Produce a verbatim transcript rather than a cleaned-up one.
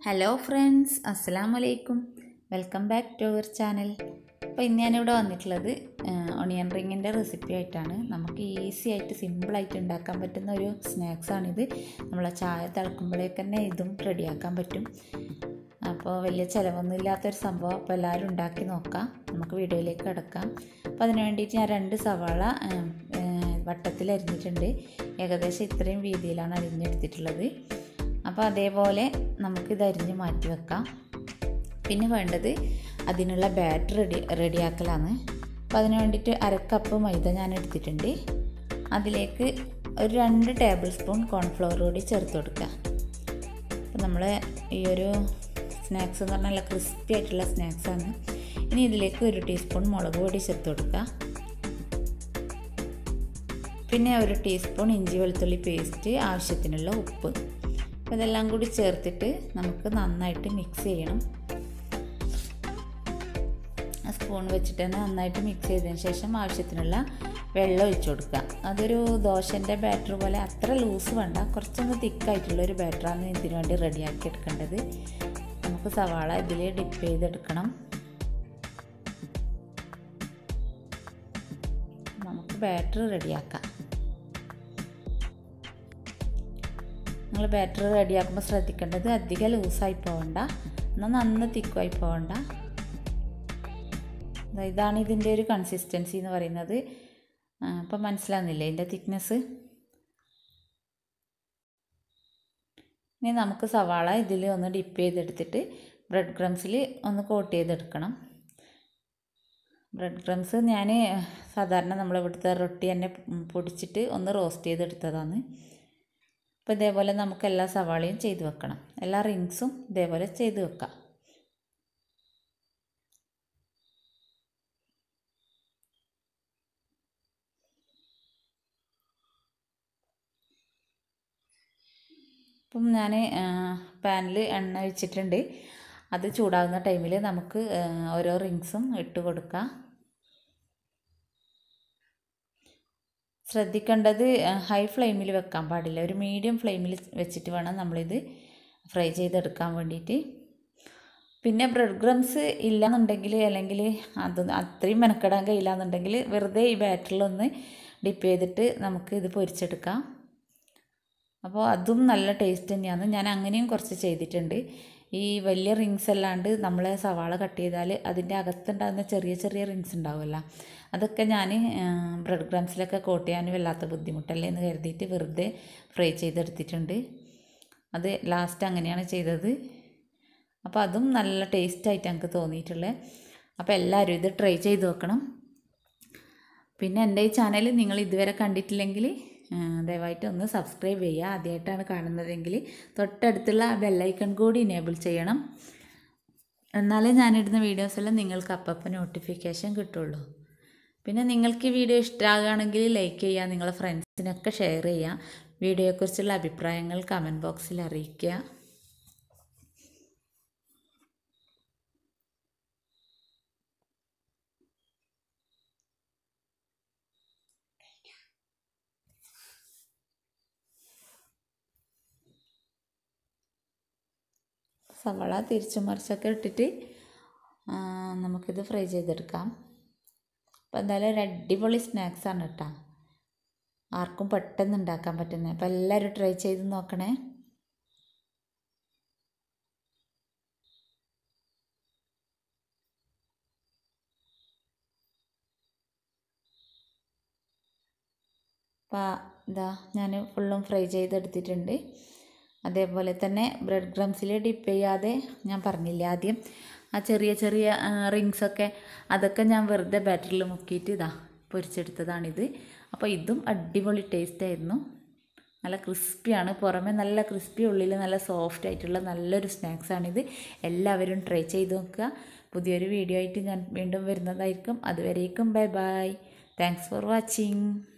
Hello friends, അസ്സലാമു അലൈക്കും. Welcome back to our channel. അപ്പോൾ ഇന്ന് ഞാനിവിടെ വന്നിട്ടുള്ളത് ഒണിയൻ റിങ്ങിൻ്റെ റെസിപ്പി ആയിട്ടാണ്. നമുക്ക് ഈസി ആയിട്ട് സിമ്പിളായിട്ട് ഉണ്ടാക്കാൻ പറ്റുന്ന ഒരു സ്നാക്സാണിത്. നമ്മളെ ചായ തിളക്കുമ്പോഴേക്ക് തന്നെ ഇതും റെഡിയാക്കാൻ പറ്റും. അപ്പോൾ വലിയ ചിലവൊന്നും ഇല്ലാത്തൊരു സംഭവം. അപ്പോൾ എല്ലാവരും ഉണ്ടാക്കി നോക്കാം. നമുക്ക് വീഡിയോയിലേക്ക് കിടക്കാം. അപ്പോൾ അതിന് വേണ്ടിയിട്ട് ഞാൻ രണ്ട് സവാള വട്ടത്തിൽ അരിഞ്ഞിട്ടുണ്ട്. ഏകദേശം ഇത്രയും വീതിയിലാണ് അരിഞ്ഞെടുത്തിട്ടുള്ളത്. അപ്പോൾ അതേപോലെ നമുക്കിത് അരിഞ്ഞ് മാറ്റി വെക്കാം. പിന്നെ വേണ്ടത് അതിനുള്ള ബാറ്റർ റെഡി റെഡിയാക്കലാണ്. അപ്പോൾ അതിന് വേണ്ടിയിട്ട് അരക്കപ്പ് മൈദ ഞാൻ എടുത്തിട്ടുണ്ട്. അതിലേക്ക് ഒരു രണ്ട് ടേബിൾ സ്പൂൺ കോൺഫ്ലവർ കൂടി ചേർത്ത് കൊടുക്കുക. അപ്പോൾ നമ്മൾ ഈ ഒരു സ്നാക്സ് എന്ന് പറഞ്ഞാൽ നല്ല ക്രിസ്പി ആയിട്ടുള്ള സ്നാക്സാണ്. ഇനി ഇതിലേക്ക് ഒരു ടീസ്പൂൺ മുളക് പൊടി ചേർത്ത് കൊടുക്കുക. പിന്നെ ഒരു ടീസ്പൂൺ ഇഞ്ചി വെളുത്തുള്ളി പേസ്റ്റ്, ആവശ്യത്തിനുള്ള ഉപ്പ്. അപ്പോൾ ഇതെല്ലാം കൂടി ചേർത്തിട്ട് നമുക്ക് നന്നായിട്ട് മിക്സ് ചെയ്യണം. സ്പൂൺ വെച്ചിട്ട് തന്നെ നന്നായിട്ട് മിക്സ് ചെയ്തതിന് ശേഷം ആവശ്യത്തിനുള്ള വെള്ളം ഒഴിച്ചു കൊടുക്കുക. അതൊരു ദോശൻ്റെ ബാറ്റർ പോലെ അത്ര ലൂസ് വേണ്ട, കുറച്ചൊന്ന് തിക്കായിട്ടുള്ളൊരു ബാറ്ററാണ് ഇതിനു വേണ്ടി റെഡിയാക്കി എടുക്കേണ്ടത്. നമുക്ക് സവാള ഇതിൽ ഡിപ്പ് ചെയ്തെടുക്കണം. നമുക്ക് ബാറ്റർ റെഡിയാക്കാം. നിങ്ങൾ ബാറ്റർ റെഡിയാക്കുമ്പോൾ ശ്രദ്ധിക്കേണ്ടത് അധികം ലൂസായി പോകണ്ട, എന്നാൽ നന്ന തിക്കുമായി പോകണ്ട. ഇതാണ് ഇതിൻ്റെ ഒരു കൺസിസ്റ്റൻസി എന്ന് പറയുന്നത്. അപ്പം മനസ്സിലാകുന്നില്ലേ ഇതിൻ്റെ തിക്നെസ്? ഇനി നമുക്ക് സവാള ഇതിൽ ഒന്ന് ഡിപ്പ് ചെയ്തെടുത്തിട്ട് ബ്രെഡ് ക്രംസിൽ ഒന്ന് കോട്ട് ചെയ്തെടുക്കണം. ബ്രെഡ് ക്രംസ് ഞാൻ സാധാരണ നമ്മളിവിടുത്തെ റൊട്ടി തന്നെ പൊടിച്ചിട്ട് ഒന്ന് റോസ്റ്റ് ചെയ്തെടുത്തതാണ്. അപ്പോൾ ഇതേപോലെ നമുക്ക് എല്ലാ സവാളയും ചെയ്ത് വെക്കണം. എല്ലാ റിങ്സും ഇതേപോലെ ചെയ്ത് വെക്കാം. ഇപ്പം ഞാൻ പാനിൽ എണ്ണ ഒഴിച്ചിട്ടുണ്ട്. അത് ചൂടാകുന്ന ടൈമിൽ നമുക്ക് ഓരോ റിങ്സും ഇട്ട് കൊടുക്കാം. ശ്രദ്ധിക്കേണ്ടത് ഹൈ ഫ്ലെയിമിൽ വെക്കാൻ പാടില്ല, ഒരു മീഡിയം ഫ്ലെയിമിൽ വെച്ചിട്ട് വേണം നമ്മളിത് ഫ്രൈ ചെയ്തെടുക്കാൻ വേണ്ടിയിട്ട്. പിന്നെ ബ്രെഡ് ക്രംസ് ഇല്ലയെന്നുണ്ടെങ്കിൽ, അല്ലെങ്കിൽ അത് അത്രയും മെനക്കെടാൻ കഴിയില്ല എന്നുണ്ടെങ്കിൽ വെറുതെ ഈ ബാറ്ററിലൊന്ന് ഡിപ്പ് ചെയ്തിട്ട് നമുക്ക് ഇത് പൊരിച്ചെടുക്കാം. അപ്പോൾ അതും നല്ല ടേസ്റ്റ് തന്നെയാണ്. ഞാൻ അങ്ങനെയും കുറച്ച് ചെയ്തിട്ടുണ്ട്. ഈ വലിയ റിങ്സ് അല്ലാണ്ട് നമ്മളെ സവാള കട്ട് ചെയ്താൽ അതിൻ്റെ അകത്തുണ്ടാകുന്ന ചെറിയ ചെറിയ റിങ്സ് ഉണ്ടാവുമല്ലോ, അതൊക്കെ ഞാൻ ബ്രെഡ് ക്രംസിലൊക്കെ കോട്ട് ചെയ്യാൻ വല്ലാത്ത ബുദ്ധിമുട്ടല്ലേ എന്ന് കരുതിയിട്ട് വെറുതെ ഫ്രൈ ചെയ്തെടുത്തിട്ടുണ്ട്. അത് ലാസ്റ്റ് അങ്ങനെയാണ് ചെയ്തത്. അപ്പോൾ അതും നല്ല ടേസ്റ്റായിട്ട് എനിക്ക് തോന്നിയിട്ടുള്ളത്. അപ്പോൾ എല്ലാവരും ഇത് ട്രൈ ചെയ്ത് നോക്കണം. പിന്നെ എൻ്റെ ഈ ചാനൽ നിങ്ങൾ ഇതുവരെ കണ്ടിട്ടില്ലെങ്കിൽ ദയവായിട്ട് ഒന്ന് സബ്സ്ക്രൈബ് ചെയ്യുക. ആദ്യമായിട്ടാണ് കാണുന്നതെങ്കിൽ തൊട്ടടുത്തുള്ള ആ ബെല്ലൈക്കൺ കൂടി ഇനേബിൾ ചെയ്യണം. എന്നാലേ ഞാനിടുന്ന വീഡിയോസെല്ലാം നിങ്ങൾക്ക് അപ്പം നോട്ടിഫിക്കേഷൻ കിട്ടുള്ളൂ. പിന്നെ നിങ്ങൾക്ക് ഈ വീഡിയോ ഇഷ്ടമാകുകയാണെങ്കിൽ ലൈക്ക് ചെയ്യുക, നിങ്ങളെ ഫ്രണ്ട്സിനൊക്കെ ഷെയർ ചെയ്യുക. വീഡിയോയെക്കുറിച്ചുള്ള അഭിപ്രായങ്ങൾ കമൻറ്റ് ബോക്സിൽ അറിയിക്കുക. സവാള തിരിച്ചു മറിച്ചൊക്കെ ഇട്ടിട്ട് നമുക്കിത് ഫ്രൈ ചെയ്തെടുക്കാം. അപ്പോൾ എന്തായാലും ഒരു അടിപൊളി സ്നാക്സാണ് കേട്ടോ, ആർക്കും പെട്ടെന്ന് ഉണ്ടാക്കാൻ പറ്റുന്നത്. അപ്പോൾ എല്ലാവരും ട്രൈ ചെയ്ത് നോക്കണേ. അപ്പോൾ ഇതാ ഞാൻ ഫുള്ളും ഫ്രൈ ചെയ്തെടുത്തിട്ടുണ്ട്. അതേപോലെ തന്നെ ബ്രെഡ് ക്രംസിൽ ഡിപ്പ് ചെയ്യാതെ ഞാൻ പറഞ്ഞില്ല ആദ്യം, ആ ചെറിയ ചെറിയ റിങ്സൊക്കെ അതൊക്കെ ഞാൻ വെറുതെ ബാറ്ററിൽ മുക്കിയിട്ട് ഇതാ പൊരിച്ചെടുത്തതാണിത്. അപ്പോൾ ഇതും അടിപൊളി ടേസ്റ്റായിരുന്നു. നല്ല ക്രിസ്പിയാണ്, പുറമെ നല്ല ക്രിസ്പി, ഉള്ളിൽ നല്ല സോഫ്റ്റ് ആയിട്ടുള്ള നല്ലൊരു സ്നാക്സാണിത്. എല്ലാവരും ട്രൈ ചെയ്ത് നോക്കുക. പുതിയൊരു വീഡിയോ ആയിട്ട് ഞാൻ വീണ്ടും വരുന്നതായിരിക്കും. അതുവരേക്കും bye bye. Thanks for watching.